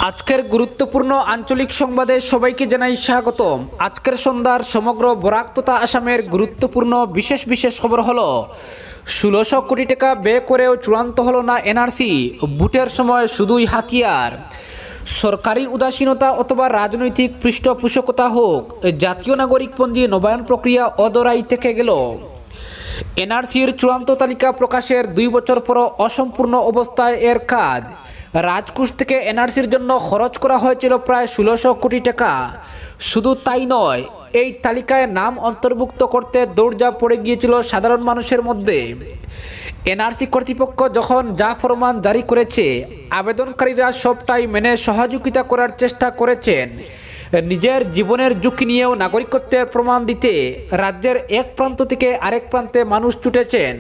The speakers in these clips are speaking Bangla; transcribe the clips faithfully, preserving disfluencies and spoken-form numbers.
আজকের গুরুত্বপূর্ণ আঞ্চলিক সংবাদে সবাইকে জানাই স্বাগতম। আজকের সন্ধ্যার সমগ্র বরাক তথা আসামের গুরুত্বপূর্ণ বিশেষ বিশেষ খবর হলো ষোলোশো কোটি টাকা ব্যয় করেও চূড়ান্ত হলো না এনআরসি, ভোটের সময় শুধুই হাতিয়ার। সরকারি উদাসীনতা অথবা রাজনৈতিক পৃষ্ঠপোষকতা হোক, জাতীয় নাগরিকপঞ্জি নবায়ন প্রক্রিয়া অদরাই থেকে গেল। এনআরসির চূড়ান্ত তালিকা প্রকাশের দুই বছর পর অসম্পূর্ণ অবস্থায় এর কাজ। রাজকোষ থেকে এনআরসির জন্য খরচ করা হয়েছিল প্রায় ষোলোশো কোটি টাকা। শুধু তাই নয়, এই তালিকায় নাম অন্তর্ভুক্ত করতে দৌড়ঝাঁপ পড়ে গিয়েছিল সাধারণ মানুষের মধ্যে। এনআরসি কর্তৃপক্ষ যখন যা ফরমান জারি করেছে, আবেদনকারীরা সবটাই মেনে সহযোগিতা করার চেষ্টা করেছেন। নিজের জীবনের ঝুঁকি নিয়েও নাগরিকত্বের প্রমাণ দিতে রাজ্যের এক প্রান্ত থেকে আরেক প্রান্তে মানুষ ছুটেছেন।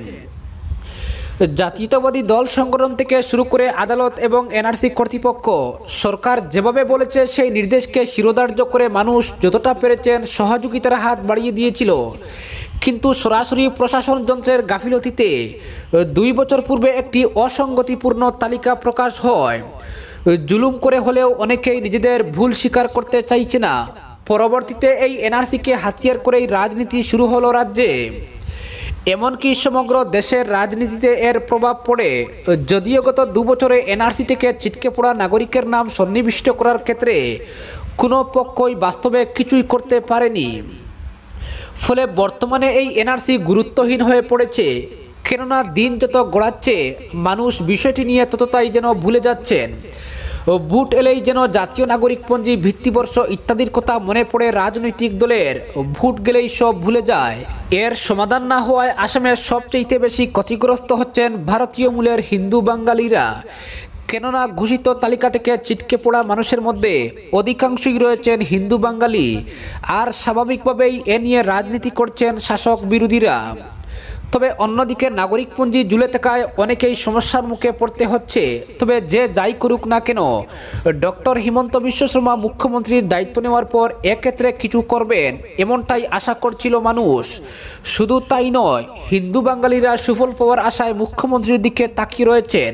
জাতীয়তাবাদী দল সংগঠন থেকে শুরু করে আদালত এবং এনআরসি কর্তৃপক্ষ, সরকার যেভাবে বলেছে সেই নির্দেশকে শিরোধার্য করে মানুষ যতটা পেরেছেন সহযোগিতার হাত বাড়িয়ে দিয়েছিল। কিন্তু সরাসরি প্রশাসন যন্ত্রের গাফিলতিতে দুই বছর পূর্বে একটি অসঙ্গতিপূর্ণ তালিকা প্রকাশ হয়। জুলুম করে হলেও অনেকেই নিজেদের ভুল স্বীকার করতে চাইছে না। পরবর্তীতে এই এনআরসিকে হাতিয়ার করেই রাজনীতি শুরু হলো রাজ্যে। এমনকি সমগ্র দেশের রাজনীতিতে এর প্রভাব পড়ে। যদিও গত দু বছরে এনআরসি থেকে ছিটকে পড়া নাগরিকের নাম সন্নিবিষ্ট করার ক্ষেত্রে কোনো পক্ষই বাস্তবে কিছুই করতে পারেনি। ফলে বর্তমানে এই এনআরসি গুরুত্বহীন হয়ে পড়েছে। কেননা দিন যত গড়াচ্ছে, মানুষ বিষয়টি নিয়ে ততটাই যেন ভুলে যাচ্ছেন। ভোট এলেই যেন জাতীয় নাগরিকপঞ্জি, ভিত্তিবর্ষ ইত্যাদির কথা মনে পড়ে রাজনৈতিক দলের। ভোট গেলেই সব ভুলে যায়। এর সমাধান না হওয়ায় আসামের সবচেয়ে বেশি ক্ষতিগ্রস্ত হচ্ছেন ভারতীয় মূলের হিন্দু বাঙালিরা। কেননা ঘোষিত তালিকা থেকে ছিটকে পড়া মানুষের মধ্যে অধিকাংশই রয়েছেন হিন্দু বাঙালি। আর স্বাভাবিকভাবেই এ নিয়ে রাজনীতি করছেন শাসক বিরোধীরা। তবে অন্যদিকে নাগরিকপঞ্জি ঝুলে থাকায় অনেকেই সমস্যার মুখে পড়তে হচ্ছে। তবে যে যাই করুক না কেন, ডক্টর হিমন্ত বিশ্ব শর্মা মুখ্যমন্ত্রীর দায়িত্ব নেওয়ার পর এক্ষেত্রে কিছু করবেন এমনটাই আশা করছিল মানুষ। শুধু তাই নয়, হিন্দু বাঙালিরা সুফল পাওয়ার আশায় মুখ্যমন্ত্রীর দিকে তাকিয়ে রয়েছেন।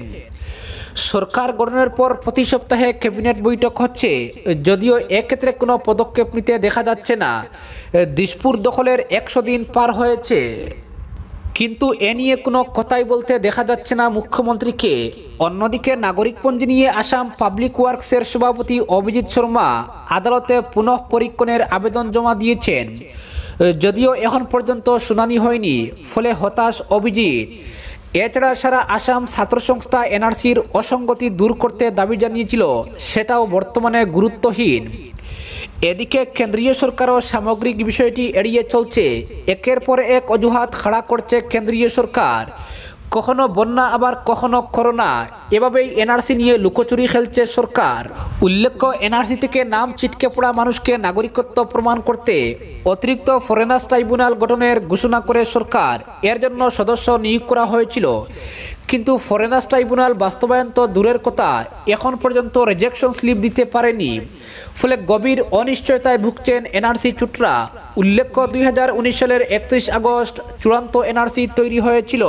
সরকার গঠনের পর প্রতি সপ্তাহে ক্যাবিনেট বৈঠক হচ্ছে, যদিও এক্ষেত্রে কোনো পদক্ষেপ নিতে দেখা যাচ্ছে না। দিসপুর দখলের একশো দিন পার হয়েছে, কিন্তু এ নিয়ে কোনো কথাই বলতে দেখা যাচ্ছে না মুখ্যমন্ত্রীকে। অন্যদিকে নাগরিকপঞ্জি নিয়ে আসাম পাবলিক ওয়ার্কসের সভাপতি অভিজিৎ শর্মা আদালতে পুনঃ পরীক্ষণের আবেদন জমা দিয়েছেন, যদিও এখন পর্যন্ত শুনানি হয়নি। ফলে হতাশ অভিজিৎ। এছাড়া সারা আসাম ছাত্র সংস্থা এনআরসির অসঙ্গতি দূর করতে দাবি জানিয়েছিল, সেটাও বর্তমানে গুরুত্বহীন। এদিকে কেন্দ্রীয় সরকারও সামগ্রিক বিষয়টি এড়িয়ে চলছে। একের পর এক অজুহাত খাড়া করছে কেন্দ্রীয় সরকার। কখনো বন্যা, আবার কখনো করোনা। এভাবেই এনআরসি নিয়ে লুকোচুরি খেলছে সরকার। উল্লেখ্য, এনআরসি থেকে নাম ছিটকে পড়া মানুষকে নাগরিকত্ব প্রমাণ করতে অতিরিক্ত ফরেনার্স ট্রাইব্যুনাল গঠনের ঘোষণা করে সরকার। এর জন্য সদস্য নিয়োগ করা হয়েছিল, কিন্তু ফরেনার্স ট্রাইব্যুনাল বাস্তবায়ন তো দূরের কথা, এখন পর্যন্ত রিজেকশন স্লিপ দিতে পারেনি। ফলে গভীর অনিশ্চয়তায় ভুগছেন এনআরসি চুটরা। উল্লেখ্য, দুই হাজার উনিশ সালের একত্রিশ আগস্ট চূড়ান্ত এনআরসি তৈরি হয়েছিল।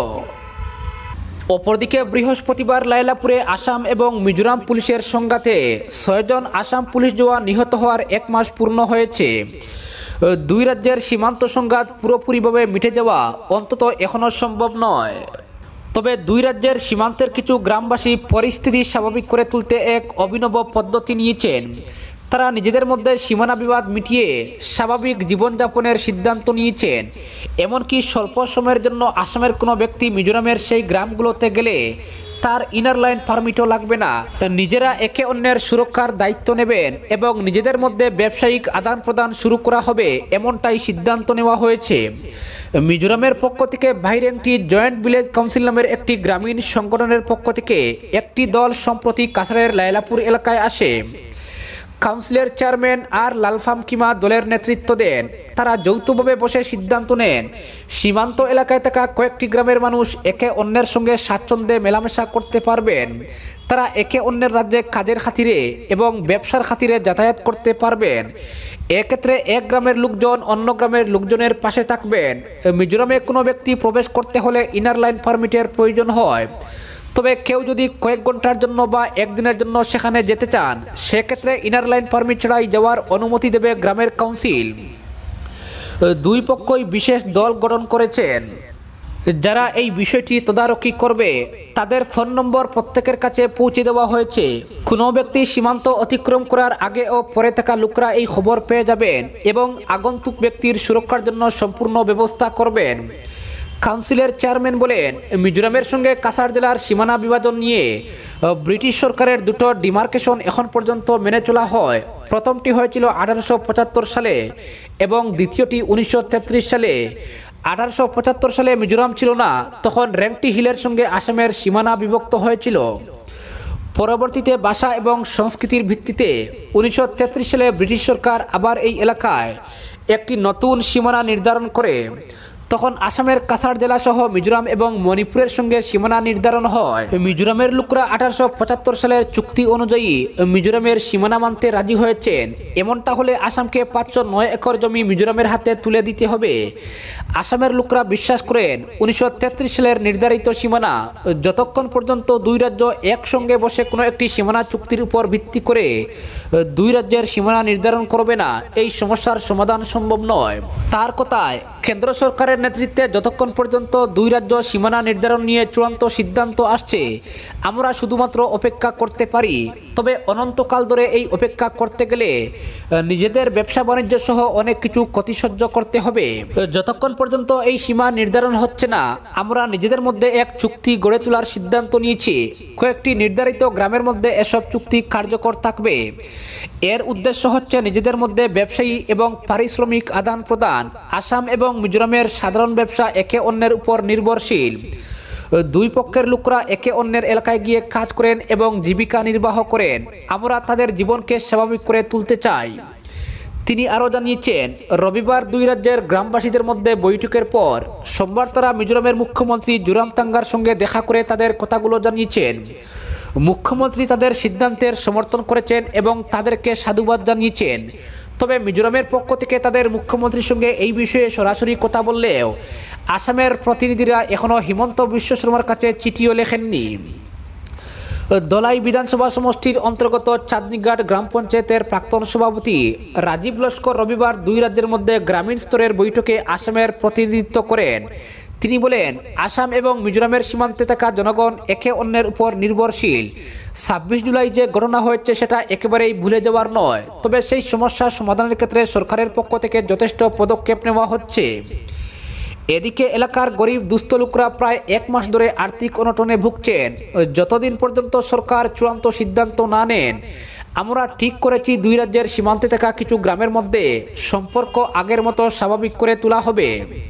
অপরদিকে বৃহস্পতিবার লায়লাপুরে আসাম এবং মিজোরাম পুলিশের সংঘাতে ছয়জন আসাম পুলিশ জওয়ান নিহত হওয়ার এক মাস পূর্ণ হয়েছে। দুই রাজ্যের সীমান্ত সংঘাত পুরোপুরিভাবে মিটে যাওয়া অন্তত এখনও সম্ভব নয়। তবে দুই রাজ্যের সীমান্তের কিছু গ্রামবাসী পরিস্থিতি স্বাভাবিক করে তুলতে এক অভিনব পদ্ধতি নিয়েছেন। তারা নিজেদের মধ্যে সীমানা বিবাদ মিটিয়ে স্বাভাবিক জীবনযাপনের সিদ্ধান্ত নিয়েছেন। এমনকি স্বল্প সময়ের জন্য আসামের কোনো ব্যক্তি মিজোরামের সেই গ্রামগুলোতে গেলে তার ইনার লাইন পারমিটও লাগবে না। নিজেরা একে অন্যের সুরক্ষার দায়িত্ব নেবেন এবং নিজেদের মধ্যে ব্যবসায়িক আদান প্রদান শুরু করা হবে, এমনটাই সিদ্ধান্ত নেওয়া হয়েছে। মিজোরামের পক্ষ থেকে ভাইরেংটি জয়েন্ট ভিলেজ কাউন্সিল নামের একটি গ্রামীণ সংগঠনের পক্ষ থেকে একটি দল সম্প্রতি কাছাড়ের লায়লাপুর এলাকায় আসে। কাউন্সিলের চেয়ারম্যান আর লালফাম কিমা দলের নেতৃত্ব দেন। তারা যৌথভাবে বসে সিদ্ধান্ত নেন সীমান্ত এলাকায় থাকা কয়েকটি গ্রামের মানুষ একে অন্যের সঙ্গে স্বাচ্ছন্দ্যে মেলামেশা করতে পারবেন। তারা একে অন্যের রাজ্যে কাজের খাতিরে এবং ব্যবসার খাতিরে যাতায়াত করতে পারবেন। এক্ষেত্রে এক গ্রামের লোকজন অন্য গ্রামের লোকজনের পাশে থাকবেন। মিজোরামে কোনো ব্যক্তি প্রবেশ করতে হলে ইনার লাইন পারমিটের প্রয়োজন হয়। তবে কেউ যদি কয়েক ঘন্টার জন্য বা একদিনের জন্য সেখানে যেতে চান সেক্ষেত্রে ইনার লাইন পারমিট ছাড়াই যাওয়ার অনুমতি দেবে গ্রামের কাউন্সিল। দুই পক্ষই বিশেষ দল গঠন করেছেন যারা এই বিষয়টি তদারকি করবে। তাদের ফোন নম্বর প্রত্যেকের কাছে পৌঁছে দেওয়া হয়েছে। কোনো ব্যক্তি সীমান্ত অতিক্রম করার আগে ও পরে থাকা লোকরা এই খবর পেয়ে যাবেন এবং আগন্তুক ব্যক্তির সুরক্ষার জন্য সম্পূর্ণ ব্যবস্থা করবেন। কাউন্সিলের চেয়ারম্যান বলেন, মিজোরামের সঙ্গে কাছাড় জেলার সীমানা বিভাজন নিয়ে ব্রিটিশ সরকারের দুটো ডিমার্কেশন এখন পর্যন্ত মেনে চলা হয়। প্রথমটি হয়েছিল আঠারোশো পঁচাত্তর সালে এবং দ্বিতীয়টি উনিশশো তেত্রিশ সালে। আঠারোশো পঁচাত্তর সালে মিজোরাম ছিল না, তখন রেংটি হিলের সঙ্গে আসামের সীমানা বিভক্ত হয়েছিল। পরবর্তীতে ভাষা এবং সংস্কৃতির ভিত্তিতে উনিশশো তেত্রিশ সালে ব্রিটিশ সরকার আবার এই এলাকায় একটি নতুন সীমানা নির্ধারণ করে। তখন আসামের কাছাড় জেলা সহ মিজোরাম এবং মণিপুরের সঙ্গে সীমানা নির্ধারণ হয়। মিজোরামের লোকরা আঠারোশো পঁচাত্তর সালের চুক্তি অনুযায়ী মিজোরামের সীমানা মানতে রাজি হয়েছেন। এমনটা হলে আসামকে পাঁচশো নয় একর জমি মিজোরামের হাতে তুলে দিতে হবে। আসামের লোকরা বিশ্বাস করেন উনিশশো তেত্রিশ সালের নির্ধারিত সীমানা যতক্ষণ পর্যন্ত দুই রাজ্য একসঙ্গে বসে কোনো একটি সীমানা চুক্তির উপর ভিত্তি করে দুই রাজ্যের সীমানা নির্ধারণ করবে না, এই সমস্যার সমাধান সম্ভব নয়। তার কথায় কেন্দ্র সরকারের নেতৃত্বে যতক্ষণ পর্যন্ত দুই রাজ্য সীমানা নির্ধারণ নিয়ে চূড়ান্ত সিদ্ধান্ত আসছে আমরা শুধুমাত্র অপেক্ষা করতে পারি। তবে অনন্তকাল ধরে এই অপেক্ষা করতে গেলে নিজেদের ব্যবসা বাণিজ্য সহ অনেক কিছু ক্ষতি সহ্য করতে হবে। যতক্ষণ পর্যন্ত এই সীমা নির্ধারণ হচ্ছে না আমরা নিজেদের মধ্যে এক চুক্তি গড়ে তোলার সিদ্ধান্ত নিয়েছি। কয়েকটি নির্ধারিত গ্রামের মধ্যে এসব চুক্তি কার্যকর থাকবে। এর উদ্দেশ্য হচ্ছে নিজেদের মধ্যে ব্যবসায়ী এবং পারিশ্রমিক আদান প্রদান। আসাম এবং মিজোরামের সাধারণ ব্যবসা একে অন্যের উপর নির্ভরশীল। দুই পক্ষের লোকরা একে অন্যের এলাকায় গিয়ে কাজ করেন এবং জীবিকা নির্বাহ করেন। আমরা তাদের জীবনকে স্বাভাবিক করে তুলতে চাই। তিনি আরও জানিয়েছেন, রবিবার দুই রাজ্যের গ্রামবাসীদের মধ্যে বৈঠকের পর সোমবার তারা মিজোরামের মুখ্যমন্ত্রী জোরামথাঙ্গার সঙ্গে দেখা করে তাদের কথাগুলো জানিয়েছেন। মুখ্যমন্ত্রী তাদের সিদ্ধান্তের সমর্থন করেছেন এবং তাদেরকে সাধুবাদ জানিয়েছেন। তবে মিজোরামের পক্ষ থেকে তাদের মুখ্যমন্ত্রীর সঙ্গে এই বিষয়ে সরাসরি কথা বললেও আসামের প্রতিনিধিরা এখনও হিমন্ত বিশ্ব শর্মার কাছে চিঠিও লেখেননি। দলাই বিধানসভা সমষ্টির অন্তর্গত চাঁদনীঘাট গ্রাম পঞ্চায়েতের প্রাক্তন সভাপতি রাজীব লস্কর রবিবার দুই রাজ্যের মধ্যে গ্রামীণ স্তরের বৈঠকে আসামের প্রতিনিধিত্ব করেন। তিনি বলেন, আসাম এবং মিজোরামের সীমান্তে থাকা জনগণ একে অন্যের উপর নির্ভরশীল। ছাব্বিশ জুলাই যে ঘটনা হয়েছে সেটা একেবারেই ভুলে যাওয়ার নয়, তবে সেই সমস্যার সমাধানের ক্ষেত্রে সরকারের পক্ষ থেকে যথেষ্ট পদক্ষেপ নেওয়া হচ্ছে। এদিকে এলাকার গরিব দুস্থ লোকরা প্রায় এক মাস ধরে আর্থিক অনটনে ভুগছেন। যতদিন পর্যন্ত সরকার চূড়ান্ত সিদ্ধান্ত না নেন আমরা ঠিক করেছি দুই রাজ্যের সীমান্তে থাকা কিছু গ্রামের মধ্যে সম্পর্ক আগের মতো স্বাভাবিক করে তোলা হবে।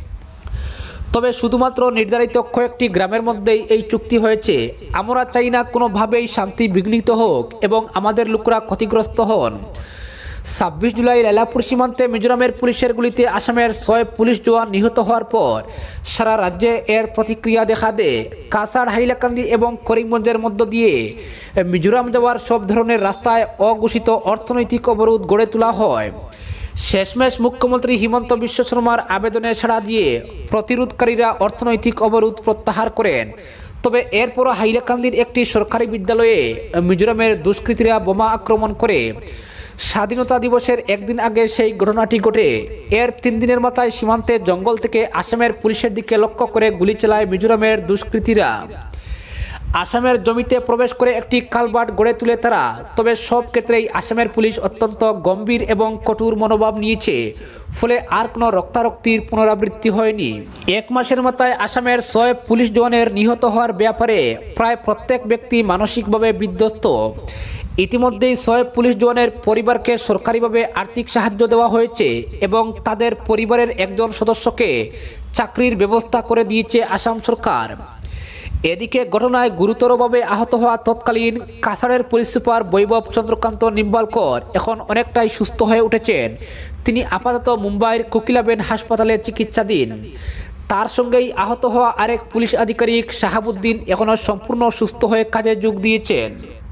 তবে শুধুমাত্র নির্ধারিত কয়েকটি গ্রামের মধ্যেই এই চুক্তি হয়েছে। আমরা চাই না কোনোভাবেই শান্তি বিঘ্নিত হোক এবং আমাদের লোকরা ক্ষতিগ্রস্ত হন। ছাব্বিশ জুলাই লাইলাপুর সীমান্তে মিজোরামের পুলিশের গুলিতে আসামের ছয় পুলিশ জওয়ান নিহত হওয়ার পর সারা রাজ্যে এর প্রতিক্রিয়া দেখা দেয়। কাছাড়, হাইলাকান্দি এবং করিমগঞ্জের মধ্য দিয়ে মিজোরাম যাওয়ার সব ধরনের রাস্তায় অঘোষিত অর্থনৈতিক অবরোধ গড়ে তোলা হয়। শেষমেশ মুখ্যমন্ত্রী হিমন্ত বিশ্ব শর্মার আবেদনে সাড়া দিয়ে প্রতিরোধকারীরা অর্থনৈতিক অবরোধ প্রত্যাহার করেন। তবে এরপরও হাইলাকান্দির একটি সরকারি বিদ্যালয়ে মিজোরামের দুষ্কৃতীরা বোমা আক্রমণ করে। স্বাধীনতা দিবসের একদিন আগে সেই ঘটনাটি ঘটে। এর তিন দিনের মাথায় সীমান্তের জঙ্গল থেকে আসামের পুলিশের দিকে লক্ষ্য করে গুলি চালায় মিজোরামের দুষ্কৃতীরা। আসামের জমিতে প্রবেশ করে একটি কালভার্ট গড়ে তুলে তারা। তবে সব ক্ষেত্রেই আসামের পুলিশ অত্যন্ত গম্ভীর এবং কঠোর মনোভাব নিয়েছে, ফলে আর কোনো রক্তারক্তির পুনরাবৃত্তি হয়নি। এক মাসের মাথায় আসামের ছয় পুলিশ জওয়ানের নিহত হওয়ার ব্যাপারে প্রায় প্রত্যেক ব্যক্তি মানসিকভাবে বিধ্বস্ত। ইতিমধ্যেই ছয় পুলিশ জওয়ানের পরিবারকে সরকারিভাবে আর্থিক সাহায্য দেওয়া হয়েছে এবং তাদের পরিবারের একজন সদস্যকে চাকরির ব্যবস্থা করে দিয়েছে আসাম সরকার। এদিকে ঘটনায় গুরুতরভাবে আহত হওয়া তৎকালীন কাছাড়ের পুলিশ সুপার বৈভব চন্দ্রকান্ত নিম্বালকর এখন অনেকটাই সুস্থ হয়ে উঠেছেন। তিনি আপাতত মুম্বাইয়ের কোকিলাবেন হাসপাতালে চিকিৎসাধীন। তার সঙ্গেই আহত হওয়া আরেক পুলিশ আধিকারিক শাহাবুদ্দিন এখনও সম্পূর্ণ সুস্থ হয়ে কাজে যোগ দিয়েছেন।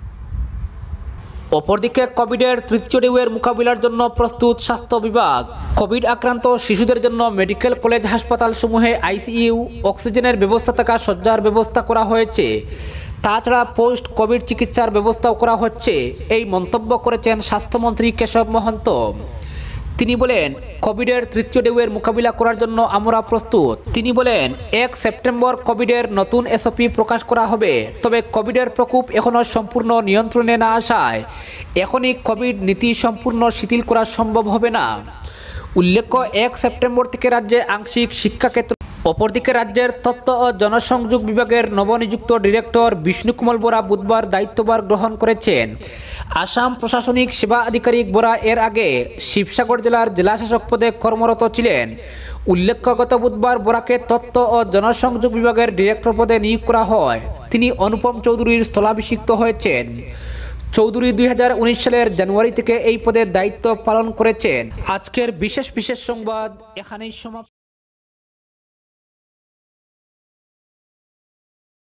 অপরদিকে কোভিডের তৃতীয় ঢেউয়ের মোকাবিলার জন্য প্রস্তুত স্বাস্থ্য বিভাগ। কোভিড আক্রান্ত শিশুদের জন্য মেডিকেল কলেজ হাসপাতালসমূহে আইসিইউ, অক্সিজেনের ব্যবস্থা থাকা শয্যার ব্যবস্থা করা হয়েছে। তাছাড়া পোস্ট কোভিড চিকিৎসার ব্যবস্থাও করা হচ্ছে, এই মন্তব্য করেছেন স্বাস্থ্যমন্ত্রী কেশব মহন্ত। তিনি বলেন, কোভিডের তৃতীয় ঢেউয়ের মোকাবিলা করার জন্য আমরা প্রস্তুত। তিনি বলেন, এক সেপ্টেম্বর কোভিডের নতুন এসওপি প্রকাশ করা হবে, তবে কোভিডের প্রকোপ এখনও সম্পূর্ণ নিয়ন্ত্রণে না আসায় এখনই কোভিড নীতি সম্পূর্ণ শিথিল করা সম্ভব হবে না। উল্লেখ্য, এক সেপ্টেম্বর থেকে রাজ্যে আংশিক শিক্ষাক্ষেত্র। অপরদিকে রাজ্যের তথ্য ও জনসংযোগ বিভাগের নবনিযুক্ত ডিরেক্টর বিষ্ণুকমল বোরা বুধবার দায়িত্বভার গ্রহণ করেছেন। আসাম প্রশাসনিক সেবা আধিকারিক বোরা এর আগে শিবসাগর জেলার জেলাশাসক পদে কর্মরত ছিলেন। উল্লেখ্য, গত বুধবার বোরাকে তথ্য ও জনসংযোগ বিভাগের ডিরেক্টর পদে নিয়োগ করা হয়। তিনি অনুপম চৌধুরীর স্থলাভিষিক্ত হয়েছেন। চৌধুরী দুই হাজার উনিশ সালের জানুয়ারি থেকে এই পদের দায়িত্ব পালন করেছেন। আজকের বিশেষ বিশেষ সংবাদ এখানেই সমাপ্ত।